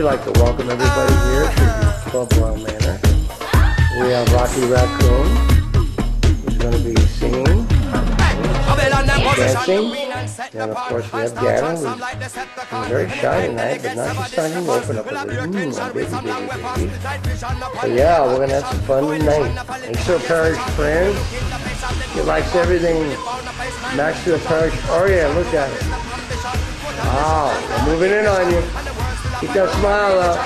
like to welcome everybody here to Club Royal Manor. We have Rocky Raccoon, who's going to be singing, dancing, and of course we have Gana, who's very shy tonight, but now she's starting to open up a little. Baby. So yeah, we're going to have some fun tonight. Maxfield Parrish friends, he likes everything Maxfield Parrish. Oh yeah, look at it. Wow, we're moving in on you. Keep that smile up.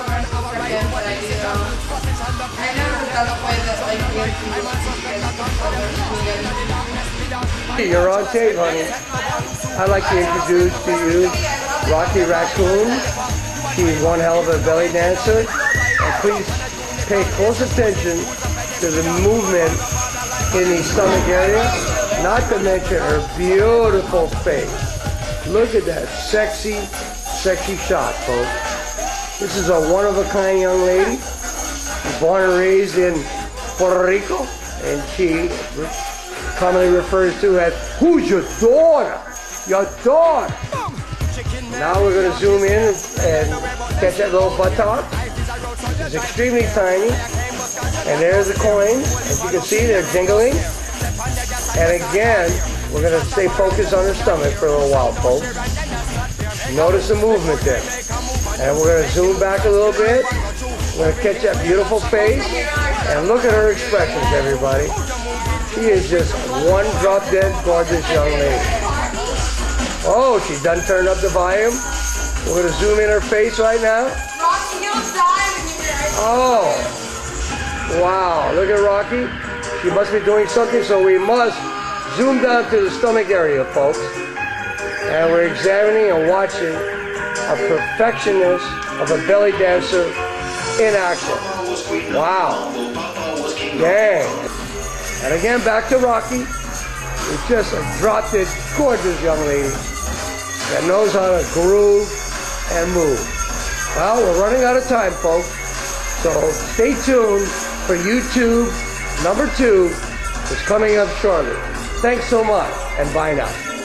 You're on tape, honey. I'd like to introduce to you Rocky Raccoon. She's one hell of a belly dancer. And please pay close attention to the movement in the stomach area, not to mention her beautiful face. Look at that sexy shot, folks. This is a one-of-a-kind young lady. She's born and raised in Puerto Rico, and she commonly refers to as, who's your daughter? Your daughter. Now we're going to zoom in and catch that little buttock. It's extremely tiny. And there's the coins. As you can see, they're jingling. And again, we're going to stay focused on her stomach for a little while, folks. Notice the movement there. And we're going to zoom back a little bit. We're going to catch that beautiful face. And look at her expressions, everybody. She is just one drop-dead gorgeous young lady. Oh, she's done turned up the volume. We're going to zoom in her face right now. Rocky, you'll die when you hear it. Oh, wow. Look at Rocky. She must be doing something, so we must zoom down to the stomach area, folks. And we're examining and watching a perfectionist of a belly dancer in action. Wow. Dang. And again, back to Rocky. It's just a drop-dead, gorgeous young lady that knows how to groove and move. Well, we're running out of time, folks. So stay tuned for YouTube #2. It's coming up shortly. Thanks so much, and bye now.